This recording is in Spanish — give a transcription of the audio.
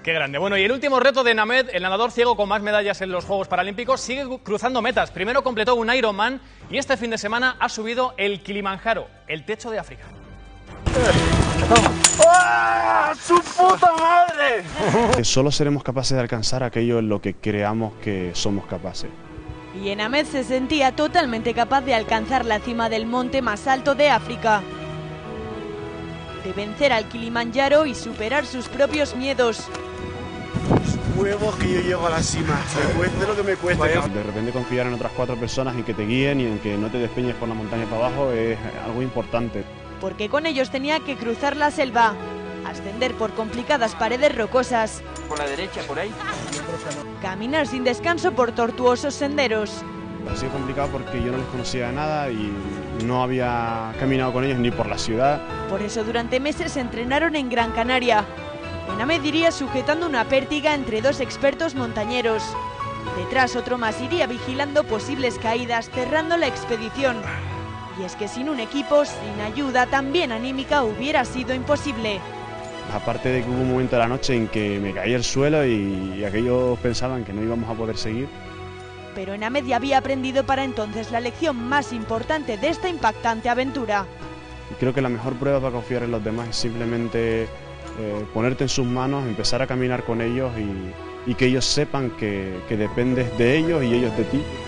Qué grande. Bueno, y el último reto de Named, el nadador ciego con más medallas en los Juegos Paralímpicos, sigue cruzando metas. Primero completó un Ironman y este fin de semana ha subido el Kilimanjaro, el techo de África. ¡Ah! ¡Su puta madre! Solo seremos capaces de alcanzar aquello en lo que creamos que somos capaces. Y Enamed se sentía totalmente capaz de alcanzar la cima del monte más alto de África, de vencer al Kilimanjaro y superar sus propios miedos. Huevos que yo llego a la cima, me cueste lo que me cueste. De repente confiar en otras 4 personas y que te guíen y en que no te despeñes por la montaña para abajo es algo importante. Porque con ellos tenía que cruzar la selva, ascender por complicadas paredes rocosas, por la derecha, por ahí, caminar sin descanso por tortuosos senderos. Ha sido complicado porque yo no les conocía de nada y no había caminado con ellos ni por la ciudad. Por eso durante meses se entrenaron en Gran Canaria. Enamed iría sujetando una pértiga entre 2 expertos montañeros. Detrás otro más iría vigilando posibles caídas, cerrando la expedición. Y es que sin un equipo, sin ayuda también anímica, hubiera sido imposible. Aparte de que hubo un momento de la noche en que me caí al suelo y aquellos pensaban que no íbamos a poder seguir. Pero Enamed ya había aprendido para entonces la lección más importante de esta impactante aventura. Y creo que la mejor prueba para confiar en los demás es simplemente ponerte en sus manos, empezar a caminar con ellos y que ellos sepan que dependes de ellos y ellos de ti.